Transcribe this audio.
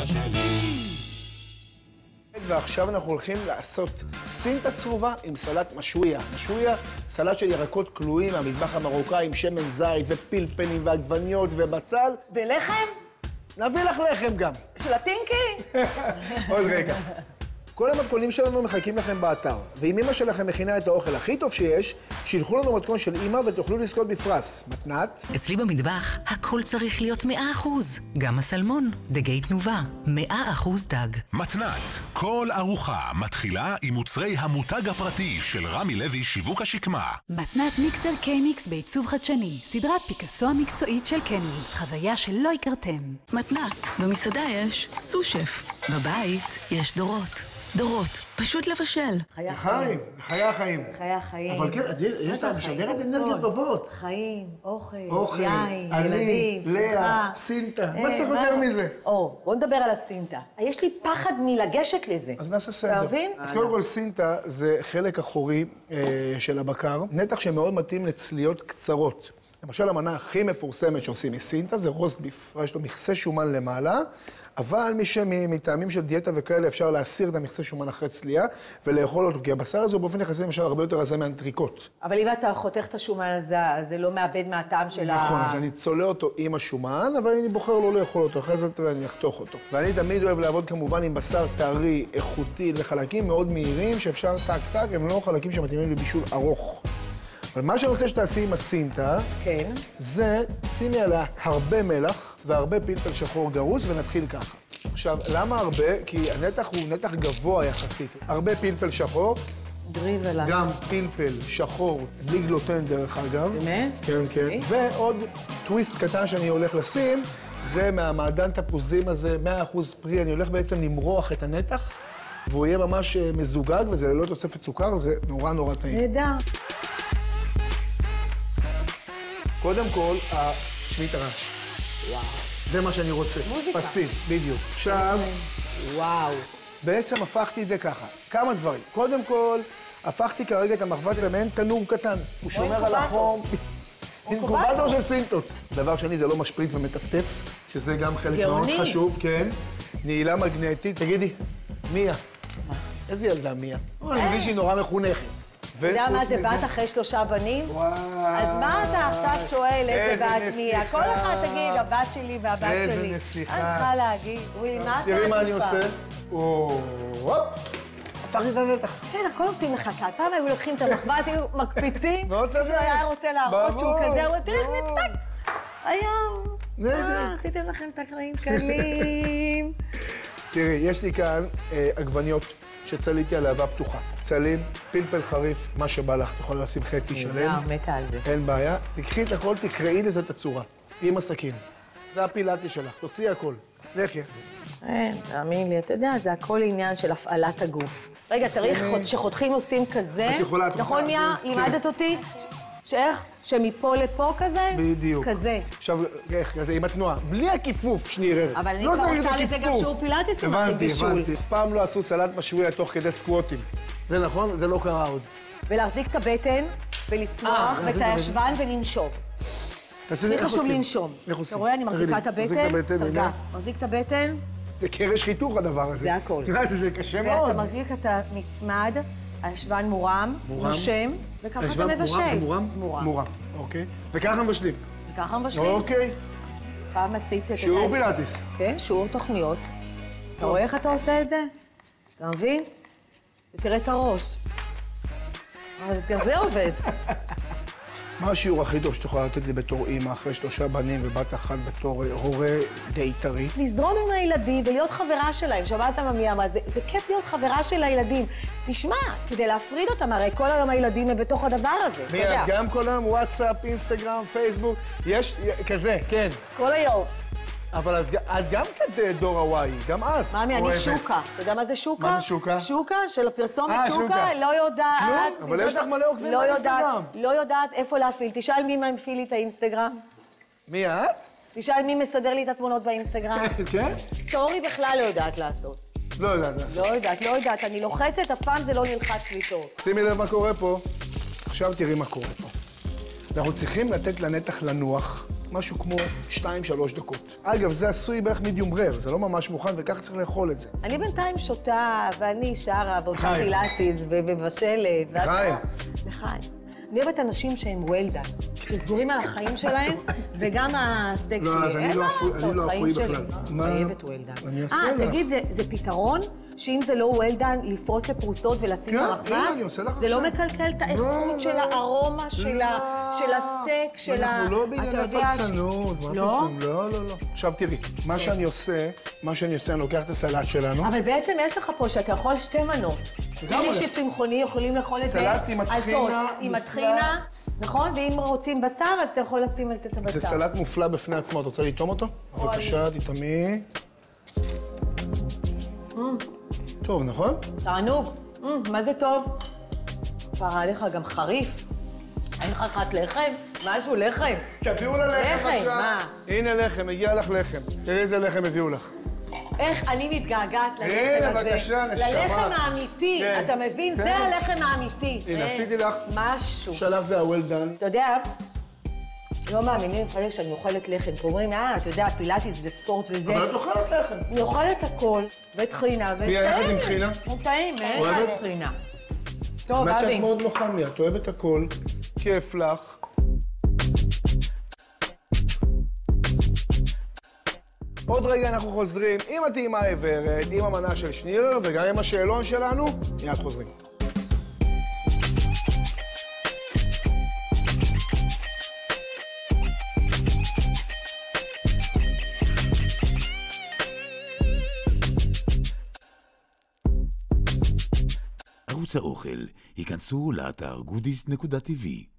שלי. ועכשיו אנחנו הולכים לעשות סינטה צרובה עם סלט משויה. משויה, סלט של ירקות כלואים מהמטבח המרוקאי עם שמן זית ופלפלים ועגבניות ובצל. ולחם? נביא לך לחם גם. של הטינקי? עוד רגע. כל המתכונים שלנו מחכים לכם באתר, ואם אמא שלכם מכינה את האוכל הכי טוב שיש, שילחו לנו מתכון של אמא ותוכלו לזכות בפרס. מתנת? אצלי במטבח הכל צריך להיות 100%. גם הסלמון, דגי תנובה, 100% דג. מתנת, כל ארוחה מתחילה עם מוצרי המותג הפרטי של רמי לוי שיווק השקמה. מתנת מיקסר קיי-מיקס בעיצוב חדשני, סדרת פיקאסו המקצועית של קני, חוויה שלא הכרתם. מתנת, במסעדה יש סו-שף, בבית יש דורות. דורות, פשוט לבשל. חיי החיים. חיי החיים. אבל כן, יש לה משדרת אנרגיות טובות. חיים, אוכל, יין, ילדים, לאה, סינטה. מה צריך יותר מזה? בוא נדבר על הסינטה. יש לי פחד מלגשת לזה. אז נעשה סדר. אתה מבין? אז קודם כל סינטה זה חלק אחורי של הבקר, נתח שמאוד מתאים לצליות קצרות. למשל, המנה הכי מפורסמת שעושים מסינטה זה רוסט ביף. יש לו מכסה שומן למעלה, אבל מי שמטעמים של דיאטה וכאלה אפשר להסיר את המכסה שומן אחרי צלייה ולאכול אותו, כי הבשר הזה הוא באופן יחסי למשל הרבה יותר רזה מאנטריקוט. אבל אם אתה חותך את השומן הזה, אז זה לא מאבד מהטעם של נכון, אז אני צולה אותו עם השומן, אבל אני בוחר לא לאכול אותו, אחרי זה אני אחתוך אותו. ואני תמיד אוהב לעבוד כמובן עם בשר טרי, איכותי, לחלקים מאוד מהירים שאפשר טק-טק, הם לא חלקים שמתאימים לבישול ארוך. אבל מה שאני רוצה שתעשי עם הסינטה, כן. זה שימי עליה הרבה מלח והרבה פלפל שחור גרוס ונתחיל ככה. עכשיו, למה הרבה? כי הנתח הוא נתח גבוה יחסית. הרבה פלפל שחור. דריבלה. גם פלפל שחור, בלי גלוטן דרך אגב. באמת? כן, כן. ועוד טוויסט קטן שאני הולך לשים, זה מהמעדן תפוזים הזה, 100% פרי. אני הולך בעצם למרוח את הנתח, והוא יהיה ממש מזוגג, וזה ללא תוספת סוכר, זה נורא נורא טעים. נהדר. קודם כל, שמי את הרעש. וואו. זה מה שאני רוצה. מוזיקה. פסיב, בדיוק. עכשיו, וואו. בעצם הפכתי את זה ככה. כמה דברים. קודם כל, הפכתי כרגע את המחבת למעין תנור קטן. הוא שומר על החום. אינקובטור של סינטות. דבר שני, זה לא משפריץ ומטפטף, שזה גם חלק מאוד חשוב, כן. נעילה מגנטית. תגידי, מיה. איזה ילדה מיה? אני מבין שהיא נורא מחונכת. אתה יודע מה זה בת אחרי 3 בנים? וואו. אז מה אתה עכשיו שואל איזה בת מי? כל אחד תגיד, הבת שלי והבת שלי. איזה נסיכה. אני צריכה להגיד. מה אתה עדיפה? תראי מה אני עושה. הופ. הפכתי את הנתח. כן, הכל עושים לך קל. פעם היו לוקחים את המחבת, היו מקפיצים. מאוד צדק. מישהו היה רוצה להראות שהוא כזה, הוא תראה איך נתק. היום. נהדר. עשיתם לכם את החיים קלים. תראי, יש לי כאן עגבניות שצליתי על אהבה פתוחה. צלים, פלפל חריף, מה שבא לך, תוכל לשים חצי שלם. מתה על זה. אין בעיה. תקחי את הכל, תקראי לזה את הצורה. עם הסכין. זה הפילאטי שלך, תוציאי הכל. לכי על זה. אין, תאמין לי, אתה יודע, זה הכל עניין של הפעלת הגוף. רגע, צריך שחותכים עושים כזה. את יכולה, נכון, מיה? לימדת אותי? שאיך? שמפה לפה כזה? בדיוק. כזה. עכשיו, איך, כזה, עם התנועה. בלי הכיפוף, שניר. אבל אני כבר עושה לזה גם שיעור פילאטיס עם הבישול. הבנתי. אף פעם לא עשו סלט משויה תוך כדי סקווטים. זה נכון? זה לא קרה עוד. ולהחזיק את הבטן, ולצמוח, ואת הישבן ולנשום. הכי חשוב לנשום. אתה רואה, אני מחזיקה את הבטן, תרגע. מחזיק את הבטן. זה קרש חיתוך הדבר הזה. זה הכל. זה קשה מאוד. ואתה מחזיק את הנצמד, הישבן מורם, נושם, וככה אתה מבשל. מורם, אוקיי. וככה מבשלים. וככה מבשלים. אוקיי. פעם עשית את... שיעור פילאטיס. כן, שיעור תוכניות. אתה רואה איך אתה עושה את זה? אתה מבין? ותראה את הראש. אז גם זה עובד. מה השיעור הכי טוב שאת יכולה לתת לי בתור אימא, אחרי 3 בנים ובת אחת בתור הורה די טרי? לזרום עם הילדים ולהיות חברה שלהם. שמעת מה מי אמרה? זה כיף להיות חברה של הילדים. תשמע, כדי להפריד אותם, הרי כל היום הילדים הם בתוך הדבר הזה. מי, גם כל היום וואטסאפ, אינסטגרם, פייסבוק, יש כזה, כן. כל היום. אבל את גם קצת דור הוואי, גם את. מאמי, אני שוקה. אתה יודע מה זה שוקה? מה זה שוקה? שוקה של הפרסומת שוקה, לא יודעת... כלום? אבל יש לך מלא עוקבים באינסטגרם. לא יודעת איפה להפעיל. תשאל מי מפעיל לי את האינסטגרם. מי את? תשאל מי מסדר לי את התמונות באינסטגרם. כן? סטורי בכלל לא יודעת לעשות. לא יודעת לעשות. לא יודעת. אני לוחצת, אף פעם זה לא נלחץ לי טוב. שימי לב מה קורה פה. עכשיו תראי מה קורה פה. אנחנו צריכים לתת לנתח לנוח משהו כמו 2-3 דקות. אגב, זה עשוי בערך מידיום רר, זה לא ממש מוכן, וככה צריך לאכול את זה. אני בינתיים שותה, ואני שרה, ועושה פילאטיס, ומבשלת. לחיים. לחיים. אני אוהבת אנשים שהם וולדן, שסגורים על החיים שלהם, וגם הסטייק שלי. לא, אז אני לא אפוי בכלל. חייבת וולדן. אני אעשה לך. תגיד, זה פתרון? שאם זה לא וולדן, לפרוס לפרוסות ולשים במחבה? כן, אני עושה לך עכשיו. זה לא מקלקל את האיכות של הארומה, של הסטייק, של ה... אנחנו לא בענייני פלצנות. לא? לא. עכשיו תראי, מה שאני עושה, אני לוקח את הסלט שלנו. אבל בעצם יש לך פה שאתה יכול שתי מנות. מי שצמחוני יכולים לאכול את זה סלט עם הטחינה, עם הטחינה, נכון? ואם רוצים בשר, אז אתה יכול לשים על זה את הבשר. זה סלט מופלא בפני עצמו, את רוצה לטעום אותו? בבקשה, תטעמי. טוב, נכון? תענוג. מה זה טוב? כבר עליך גם חריף. אין לך אחת לחם? משהו, לחם. תביאו לה לחם עכשיו. לחם, מה? הנה לחם, הגיע לך לחם. תראי איזה לחם הביאו לך. איך אני מתגעגעת ללחם הזה. הנה, בבקשה, נשמה. ללחם האמיתי, אתה מבין? זה הלחם האמיתי. הנה, עשיתי לך. משהו. שלב זה הוולדן. אתה יודע, לא מאמינים חלק שאני אוכלת לחם. כי אומרים, אתה יודע, פילאטיס וספורט וזה. אבל את אוכלת לחם. אני אוכלת הכל, וטחינה, מי היחד עם טחינה? הוא טעים, אין לך טחינה. טוב, באמת אבי. שאת מאוד נוחה מי, את אוהבת הכל, כיף לך. עוד רגע אנחנו חוזרים עם הטעימה העיוורת, עם המנה של שנירר וגם עם השאלון שלנו. מיד חוזרים. ערוץ האוכל, היכנסו לאתר goodies.tv.